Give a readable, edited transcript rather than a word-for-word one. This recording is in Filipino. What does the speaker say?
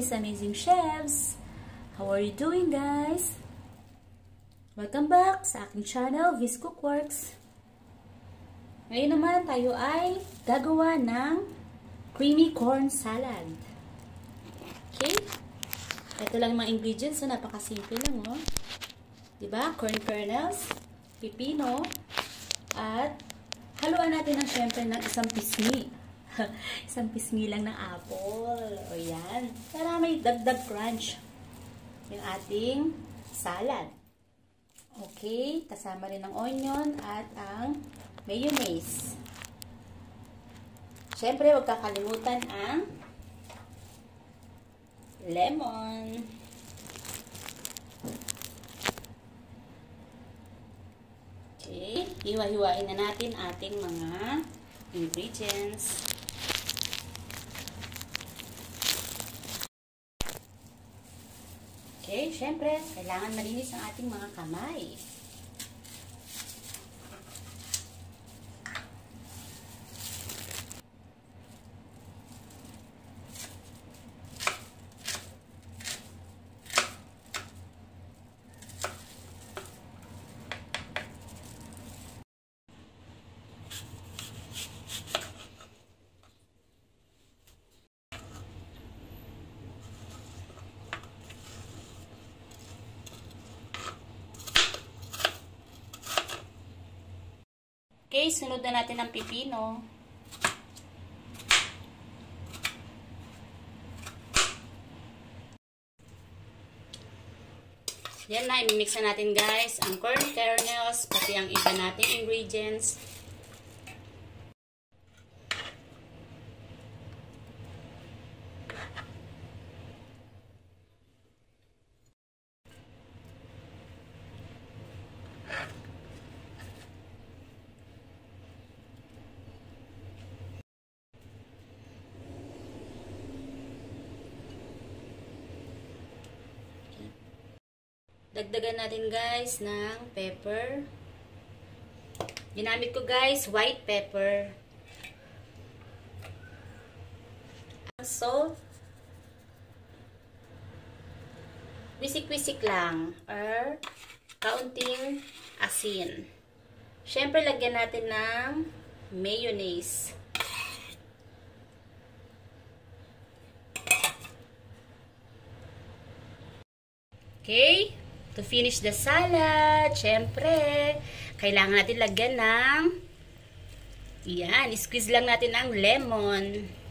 these amazing chefs! How are you doing, guys? Welcome back sa aking channel, Viz Cookworks. Ngayon naman tayo ay gagawa ng creamy corn salad. Okay? Ito lang mga ingredients, so napakasimple lang, oh. Diba? Corn kernels, pipino, at haluan natin ng syempre ng isang pisngi. Isang pisngi lang ng apple. O yan. Para may dagdag crunch yung ating salad. Okay. Kasama rin ng onion at ang mayonnaise. Syempre, huwag kakalimutan ang lemon. Okay. Hiwa-hiwain na natin ating mga ingredients. Okay, syempre, kailangan malinis ang ating mga kamay. Okay, sunod na natin ang pipino. Yan na, imimix na natin guys ang corn kernels, pati ang iba nating ingredients. Dagdagan natin guys ng pepper. Ginamit ko guys white pepper. Salt. Wisik-wisik lang or kaunting asin. Syempre lagyan natin ng mayonnaise. Okay? To finish the salad, syempre, kailangan natin lagyan ng, yan, squeeze lang natin ang lemon.